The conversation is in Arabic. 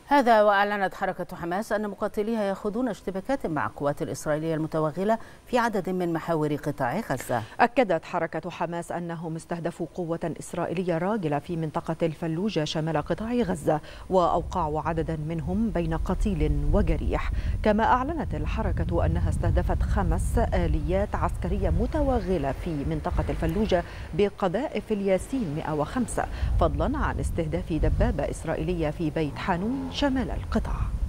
هذا وأعلنت حركة حماس أن مقاتليها يخوضون اشتباكات مع القوات الإسرائيلية المتوغلة في عدد من محاور قطاع غزة. أكدت حركة حماس أنهم استهدفوا قوة إسرائيلية راجلة في منطقة الفلوجة شمال قطاع غزة، وأوقعوا عددا منهم بين قتيل وجريح. كما أعلنت الحركة أنها استهدفت 5 آليات عسكرية متوغلة في منطقة الفلوجة بقذائف الياسين 105، فضلا عن استهداف دبابة إسرائيلية في بيت حانون شمال القطاع.